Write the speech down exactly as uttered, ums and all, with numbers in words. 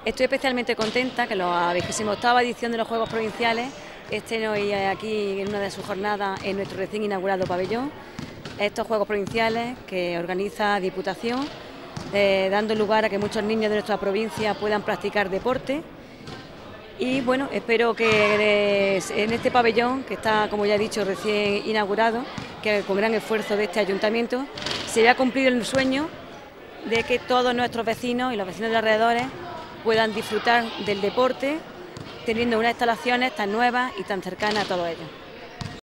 Estoy especialmente contenta que la vigésima octava edición de los Juegos Provinciales estén hoy aquí en una de sus jornadas en nuestro recién inaugurado pabellón. Estos Juegos Provinciales que organiza Diputación, eh, dando lugar a que muchos niños de nuestra provincia puedan practicar deporte. Y bueno, espero que en este pabellón, que está, como ya he dicho, recién inaugurado, que con gran esfuerzo de este ayuntamiento, se vea cumplido el sueño de que todos nuestros vecinos y los vecinos de alrededores puedan disfrutar del deporte, teniendo unas instalaciones tan nuevas y tan cercanas a todos ellos.